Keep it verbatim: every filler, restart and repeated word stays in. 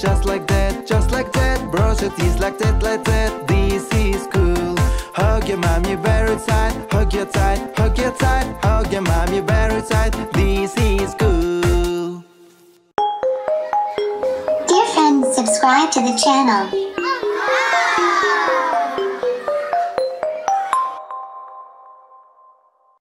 just like that, just like that. Brush your teeth like that, like that. This is cool. Hug your mommy very tight, hug your tight, hug your tight, hug your mommy very tight. This is cool. Dear friends, subscribe to the channel.